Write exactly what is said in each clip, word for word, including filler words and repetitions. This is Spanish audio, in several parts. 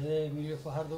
de Emilio Fajardo.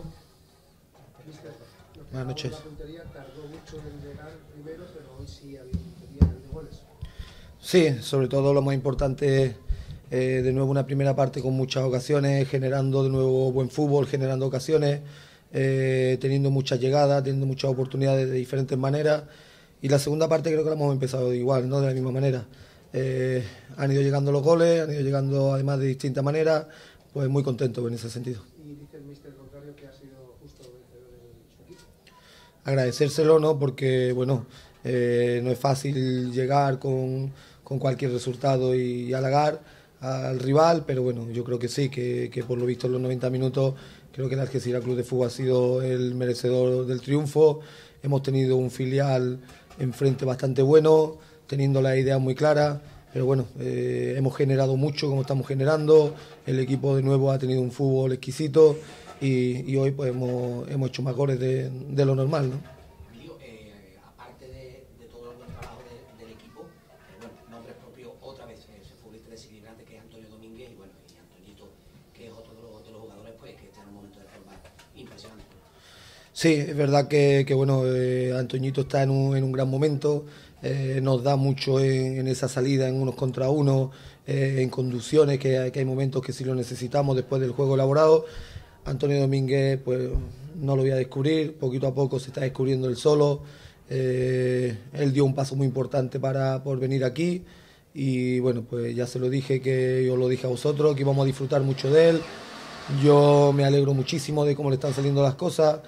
Buenas noches. La puntería tardó mucho en llegar primero, pero hoy sí había puntería de goles. Sí, sobre todo lo más importante, eh, de nuevo una primera parte con muchas ocasiones, generando de nuevo buen fútbol, generando ocasiones, eh, teniendo muchas llegadas, teniendo muchas oportunidades de diferentes maneras. Y la segunda parte creo que la hemos empezado igual, ¿no? De la misma manera. Eh, han ido llegando los goles, han ido llegando además de distintas maneras, pues muy contento en ese sentido. Y dice el míster contrario que ha sido justo vencedor en su equipo. Agradecérselo, ¿no? Porque, bueno, eh, no es fácil llegar con, con cualquier resultado y, y halagar al rival, pero bueno, yo creo que sí, que, que por lo visto en los noventa minutos creo que el Algeciras Club de Fútbol ha sido el merecedor del triunfo. Hemos tenido un filial enfrente bastante bueno, teniendo las ideas muy claras, pero bueno, eh, hemos generado mucho como estamos generando, el equipo de nuevo ha tenido un fútbol exquisito y, y hoy pues hemos, hemos hecho más goles de, de lo normal, ¿no? Emilio, eh, aparte de, de todo el buen trabajo de, del equipo, eh, bueno, nombres propios otra vez, eh, ese futbolista desequilibrante que es Antonio Domínguez y bueno, y Antoñito, que es otro de los, de los jugadores pues que está en un momento de forma impresionante. Sí, es verdad que, que bueno, eh, Antoñito está en un, en un gran momento, eh, nos da mucho en, en esa salida, en unos contra uno, eh, en conducciones, que, que hay momentos que sí lo necesitamos después del juego elaborado. Antonio Domínguez, pues no lo voy a descubrir, poquito a poco se está descubriendo él solo, eh, él dio un paso muy importante para por venir aquí y bueno, pues ya se lo dije, que yo lo dije a vosotros, que íbamos a disfrutar mucho de él. Yo me alegro muchísimo de cómo le están saliendo las cosas.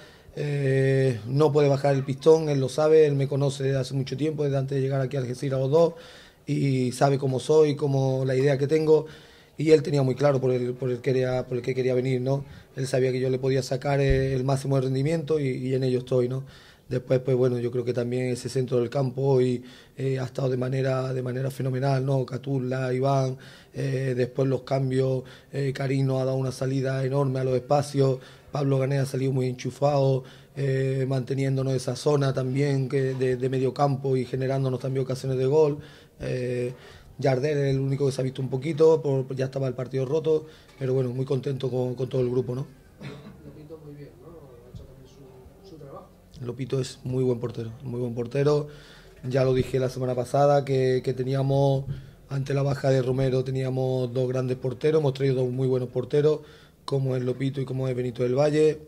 Eh, no puede bajar el pistón, él lo sabe, él me conoce desde hace mucho tiempo, desde antes de llegar aquí a Algeciras los dos, y sabe cómo soy, cómo la idea que tengo, y él tenía muy claro por el, por el, quería, por el que quería venir, ¿no? Él sabía que yo le podía sacar el máximo de rendimiento y, y en ello estoy, ¿no? Después, pues bueno, yo creo que también ese centro del campo hoy eh, ha estado de manera, de manera fenomenal, ¿no? Catulla, Iván, eh, después los cambios, eh, Carino ha dado una salida enorme a los espacios, Pablo Gané ha salido muy enchufado, eh, manteniéndonos esa zona también que de, de medio campo y generándonos también ocasiones de gol. Eh, Jardel es el único que se ha visto un poquito, por, ya estaba el partido roto, pero bueno, muy contento con, con todo el grupo, ¿no? Lopito muy bien, ¿no? Ha hecho también su, su trabajo. Lopito es muy buen portero, muy buen portero. Ya lo dije la semana pasada que, que teníamos, ante la baja de Romero, teníamos dos grandes porteros, hemos traído dos muy buenos porteros, como es Lopito y como es Benito del Valle.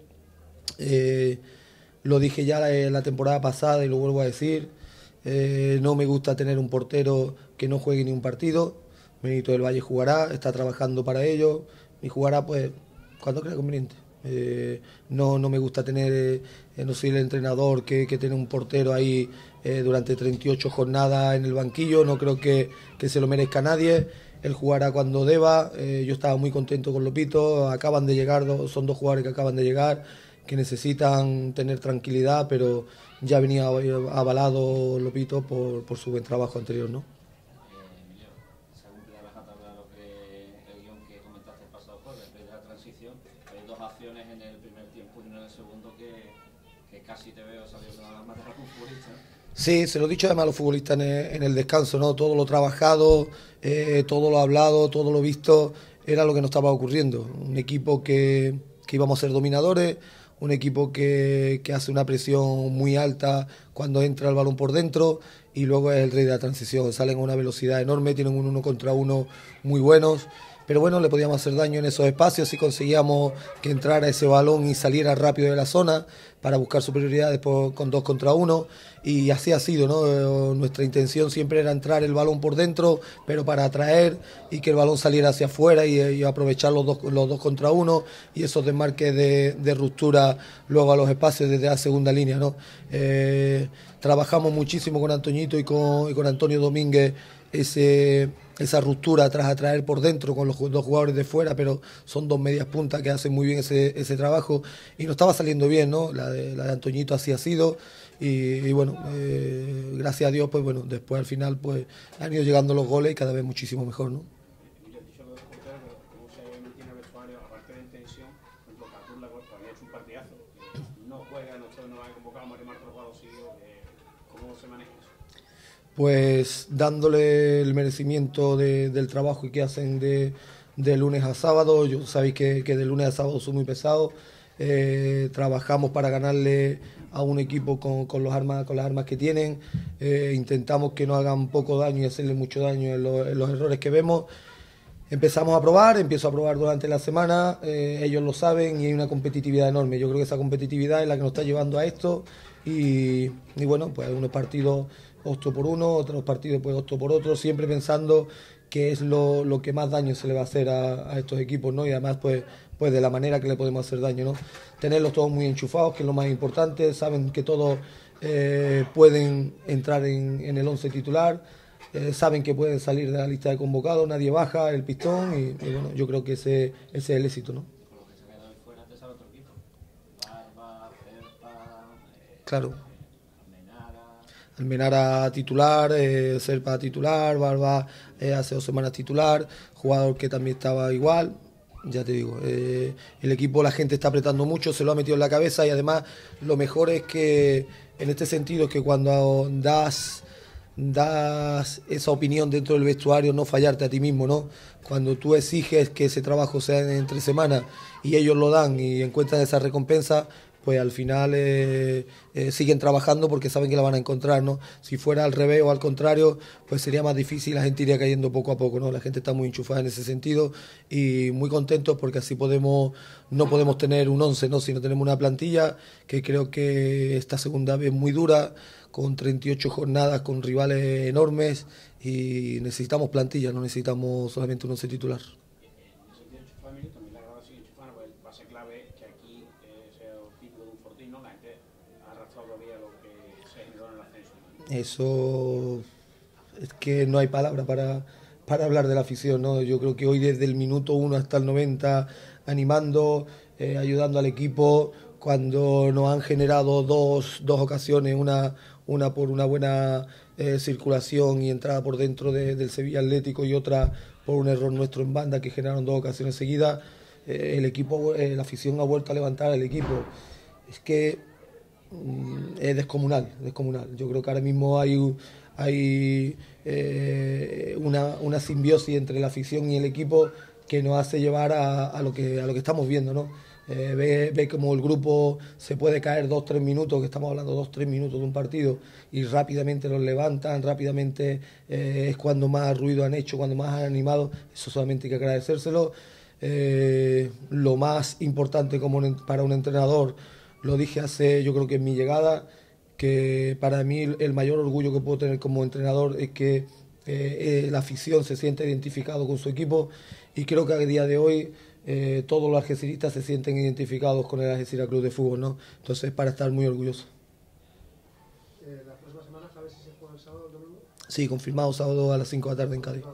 Eh, lo dije ya la, la temporada pasada y lo vuelvo a decir, eh, no me gusta tener un portero que no juegue ni un partido. Benito del Valle jugará, está trabajando para ello y jugará pues cuando crea conveniente. Eh, no, no me gusta tener, eh, no soy el entrenador que, que tiene un portero ahí eh, durante treinta y ocho jornadas en el banquillo, no creo que, que se lo merezca nadie. Él jugará cuando deba, eh, yo estaba muy contento con Lopito, acaban de llegar, son dos jugadores que acaban de llegar, que necesitan tener tranquilidad, pero ya venía avalado Lopito por, por su buen trabajo anterior, ¿no? Emilio, se ha cumplido la tabla lo que el guión que comentaste el pasado jueves, de la transición. Hay dos acciones en el primer tiempo y una en el segundo que, que casi te veo saliendo a matar a algún futbolista. Sí, se lo he dicho además a los futbolistas en el, en el descanso, ¿no? Todo lo trabajado, eh, todo lo hablado, todo lo visto, era lo que nos estaba ocurriendo. Un equipo que, que íbamos a ser dominadores, un equipo que, que hace una presión muy alta cuando entra el balón por dentro y luego es el rey de la transición. Salen a una velocidad enorme, tienen un uno contra uno muy buenos. Pero bueno, le podíamos hacer daño en esos espacios si conseguíamos que entrara ese balón y saliera rápido de la zona para buscar superioridad después con dos contra uno. Y así ha sido, ¿no? Nuestra intención siempre era entrar el balón por dentro, pero para atraer y que el balón saliera hacia afuera y, y aprovechar los dos, los dos contra uno y esos desmarques de, de ruptura luego a los espacios desde la segunda línea, ¿no? Eh, trabajamos muchísimo con Antoñito y con, y con Antonio Domínguez ese, esa ruptura tras atraer por dentro con los dos jugadores de fuera, pero son dos medias puntas que hacen muy bien ese, ese trabajo y nos estaba saliendo bien, ¿no? La de, la de Antoñito así ha sido y, y bueno, eh, gracias a Dios, pues bueno, después al final pues han ido llegando los goles y cada vez muchísimo mejor, ¿no? Emilio, has dicho lo de los porteros, pero cómo se mantiene el vestuario, aparte de tensión, por ejemplo, Catulla había hecho un partidazo, no juega, no, no ha convocado a Mario Marta los jugadores seguidos, ¿cómo se maneja eso? Pues dándole el merecimiento de, del trabajo que hacen de, de lunes a sábado. Yo sabéis que, que de lunes a sábado soy muy pesado. Eh, trabajamos para ganarle a un equipo con, con, los armas, con las armas que tienen. Eh, intentamos que no hagan poco daño y hacerle mucho daño en, lo, en los errores que vemos. Empezamos a probar, empiezo a probar durante la semana, eh, ellos lo saben y hay una competitividad enorme. Yo creo que esa competitividad es la que nos está llevando a esto y, y bueno, pues unos partidos otro por uno, otros partidos pues otro por otro, siempre pensando que es lo, lo que más daño se le va a hacer a, a estos equipos, ¿no? Y además pues, pues de la manera que le podemos hacer daño, ¿no? Tenerlos todos muy enchufados, que es lo más importante, saben que todos eh, pueden entrar en, en el once titular. Eh, saben que pueden salir de la lista de convocados, nadie baja el pistón y, y bueno, yo creo que ese, ese es el éxito, ¿no? Con lo que se ha quedado fuera te sale otro equipo. Barba, Serpa, eh, Claro. eh, Almenara. Almenara titular, eh, Serpa titular, Barba eh, hace dos semanas titular, jugador que también estaba igual. Ya te digo, eh, el equipo, la gente está apretando mucho, se lo ha metido en la cabeza y además lo mejor es que en este sentido es que cuando das das esa opinión dentro del vestuario, no fallarte a ti mismo, ¿no? Cuando tú exiges que ese trabajo sea entre semanas y ellos lo dan y encuentran esa recompensa, pues al final eh, eh, siguen trabajando porque saben que la van a encontrar, ¿no? Si fuera al revés o al contrario, pues sería más difícil, la gente iría cayendo poco a poco, ¿no? La gente está muy enchufada en ese sentido y muy contentos porque así podemos, no podemos tener un once, ¿no? Sino tenemos una plantilla que creo que esta segunda vez muy dura, con treinta y ocho jornadas, con rivales enormes y necesitamos plantilla, no necesitamos solamente un once titular. En ese sentido, enchufar minutos, también la grada sigue enchufando, pues va a ser clave que aquí eh, sea el título de un Fortín, ¿no? La gente ha arrastrado todavía lo que se generó en el ascenso. Eso es que no hay palabra para, para hablar de la afición, ¿no? Yo creo que hoy desde el minuto uno hasta el noventa, animando, eh, ayudando al equipo, cuando nos han generado dos, dos ocasiones, una, una por una buena eh, circulación y entrada por dentro de, del Sevilla Atlético y otra por un error nuestro en banda que generaron dos ocasiones seguidas, eh, el equipo, eh, la afición ha vuelto a levantar al equipo. Es que mm, es descomunal, descomunal. Yo creo que ahora mismo hay, hay eh, una, una simbiosis entre la afición y el equipo que nos hace llevar a, a, lo, que, a lo que estamos viendo, ¿no? Eh, ve, ve como el grupo se puede caer dos, tres minutos, que estamos hablando dos, tres minutos de un partido, y rápidamente los levantan, rápidamente eh, es cuando más ruido han hecho, cuando más han animado, eso solamente hay que agradecérselo. Eh, lo más importante como un, para un entrenador, lo dije hace, yo creo que en mi llegada, que para mí el mayor orgullo que puedo tener como entrenador es que eh, eh, la afición se siente identificado con su equipo y creo que a día de hoy Eh, todos los algeciristas se sienten identificados con el Algeciras Club de Fútbol, ¿no? Entonces, para estar muy orgulloso. Eh, la próxima semana, ¿sabes si se juega el sábado o el domingo? Sí, confirmado sábado a las cinco de la tarde en Cádiz.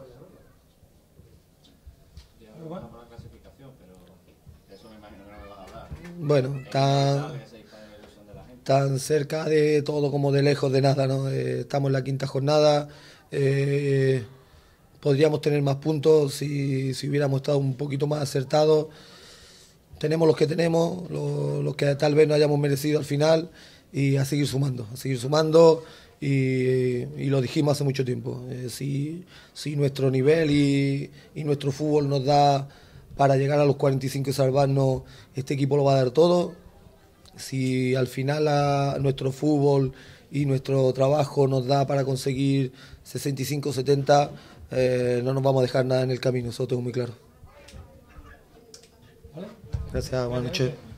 Ya vamos a la clasificación, pero eso me imagino que no me vas a hablar. Bueno, tan, tan cerca de todo como de lejos de nada, ¿no? Eh, estamos en la quinta jornada. Eh, Podríamos tener más puntos si, si hubiéramos estado un poquito más acertados. Tenemos los que tenemos, los, los que tal vez no hayamos merecido al final, y a seguir sumando, a seguir sumando, y, y lo dijimos hace mucho tiempo. Eh, si, si nuestro nivel y, y nuestro fútbol nos da para llegar a los cuarenta y cinco y salvarnos, este equipo lo va a dar todo. Si al final a nuestro fútbol y nuestro trabajo nos da para conseguir sesenta y cinco, setenta, Eh, no nos vamos a dejar nada en el camino, eso lo tengo muy claro. Gracias, buenas noches.